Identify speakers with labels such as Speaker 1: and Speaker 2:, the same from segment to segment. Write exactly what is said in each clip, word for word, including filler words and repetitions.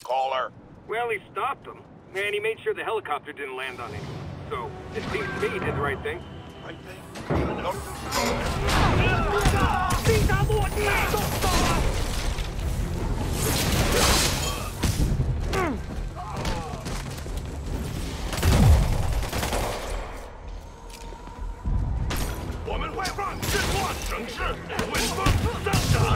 Speaker 1: caller.
Speaker 2: Well, he stopped them, and he made sure the helicopter didn't land on anyone. So, it seems to me he did the right thing.
Speaker 1: Right thing? No.
Speaker 2: 地下末地动手了！
Speaker 1: 我们会让这座城市闻风丧胆。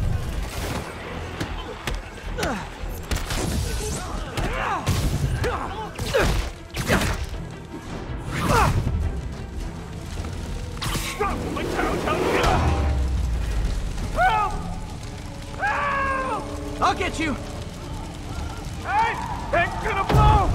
Speaker 1: 让我们瞧瞧你！Help! Help!
Speaker 3: I'll get you!
Speaker 2: Hey! Tank's gonna blow!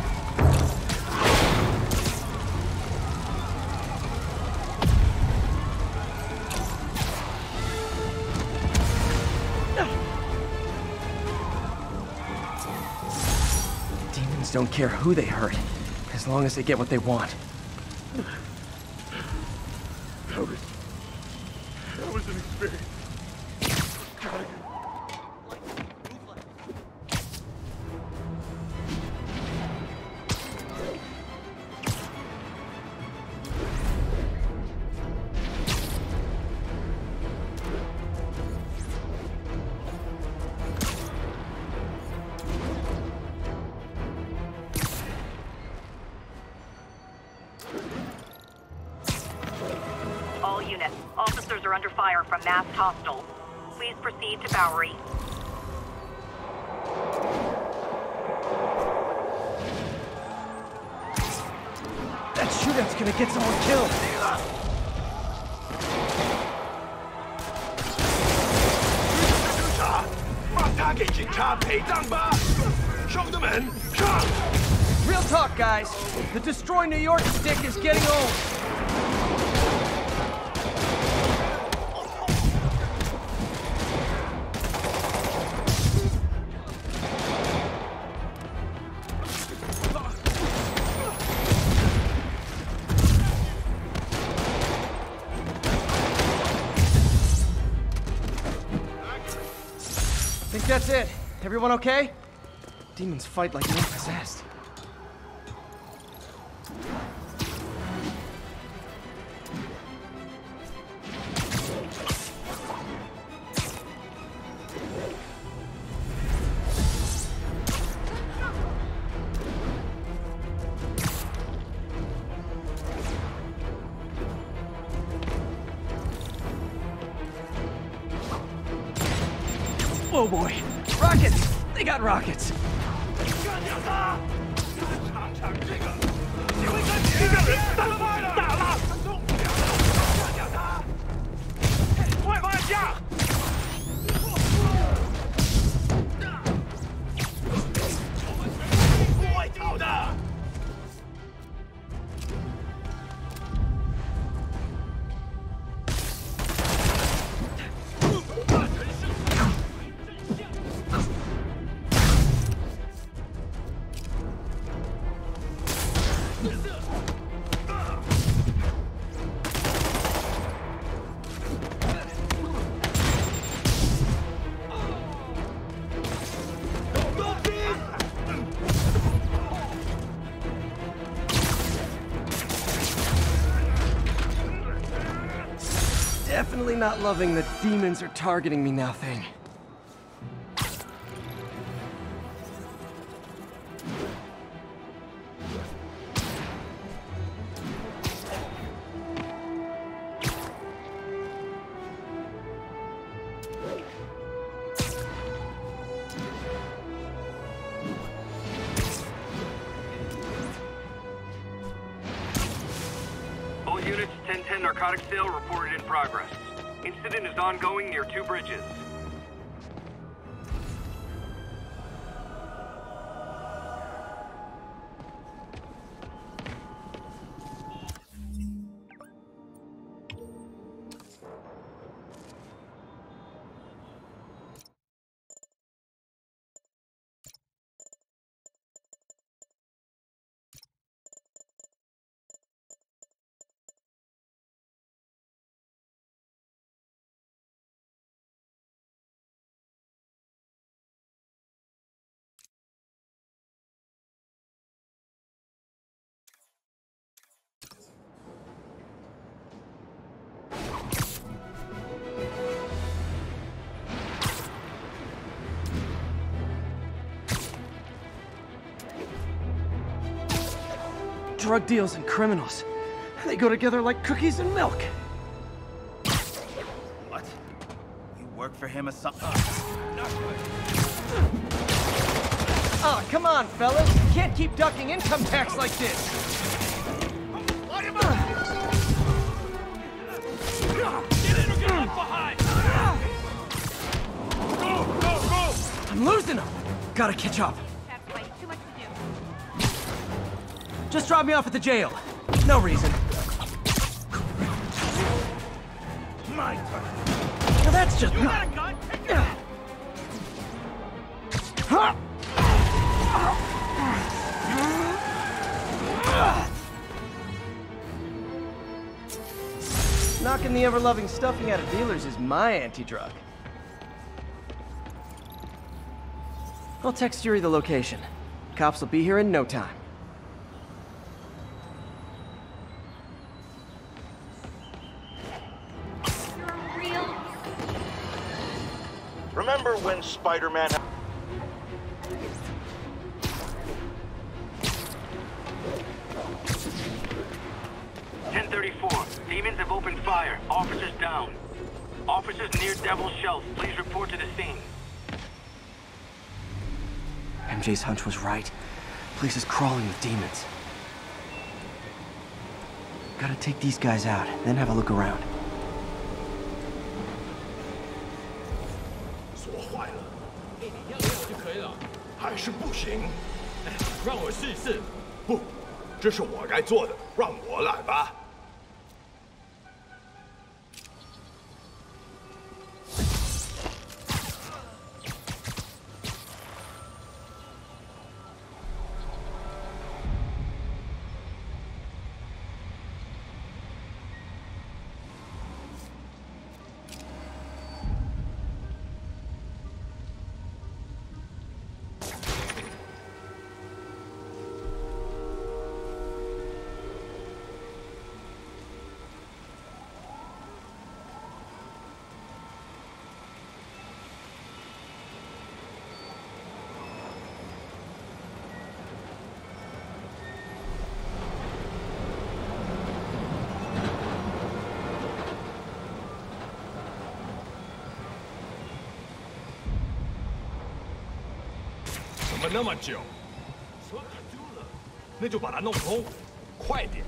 Speaker 3: Demons don't care who they hurt, as long as they get what they want.
Speaker 1: That was... That was an experience.
Speaker 4: All units, officers are under fire from masked hostiles. Please proceed to Bowery.
Speaker 3: That shootout's gonna get someone killed!
Speaker 1: 放他给警察陪葬吧，兄弟们，上！
Speaker 3: Real talk, guys. The Destroy New York stick is getting old. Think that's it. Everyone okay? Demons fight like they're possessed. Oh boy! Rockets! They got rockets!
Speaker 1: 干掉他！尝尝这个！你会跟别人打了打了！干掉他！快放下！不会逃的！
Speaker 3: Definitely not loving the demons are targeting me now thing.
Speaker 2: All units, ten ten narcotic sale reported in progress. Incident is ongoing near two bridges.
Speaker 3: drug deals and criminals. They go together like cookies and milk.
Speaker 5: What? You work for him or something?
Speaker 3: Oh, come on, fellas. You can't keep ducking income tax like this.
Speaker 1: Get in or get left behind! Go, go, go!
Speaker 3: I'm losing them. Gotta catch up.
Speaker 4: That's way too much to do.
Speaker 3: Just drop me off at the jail. No reason.
Speaker 1: My turn.
Speaker 3: Now that's just...
Speaker 1: You got a gun? Take it out!
Speaker 3: Huh? Knocking the ever-loving stuffing out of dealers is my anti-drug. I'll text Yuri the location. Cops will be here in no time.
Speaker 4: You're real.
Speaker 6: Remember when Spider-Man...
Speaker 2: ten thirty-four. Demons have opened fire. Officers down. Officers near Devil's Shelf. Please report to the scene.
Speaker 3: M J's hunch was right. Place is crawling with demons. Gotta take these guys out, then have a look around.
Speaker 1: 锁坏了，给你亮亮就可以了。还是不行，让我试试。不，这是我该做的，让我来吧。怎么那么久？车卡住了，那就把它弄通，快点！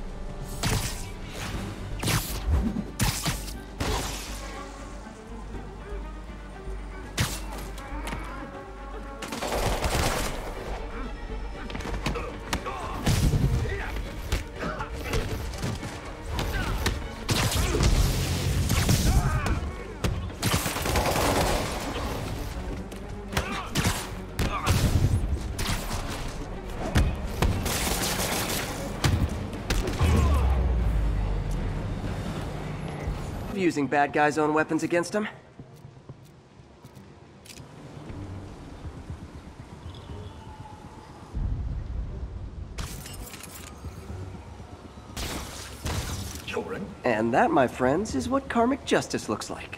Speaker 3: Using bad guys' own weapons against them? And that, my friends, is what karmic justice looks like.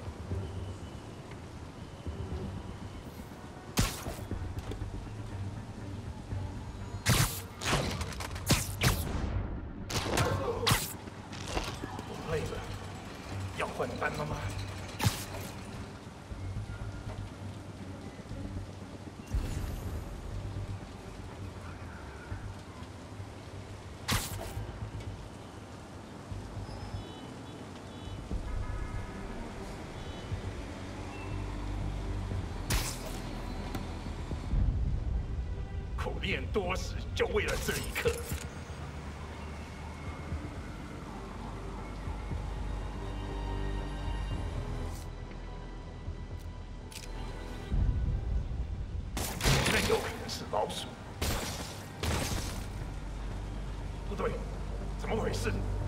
Speaker 1: 苦练多时，就为了这一刻。那有可能是老鼠。不对，怎么回事？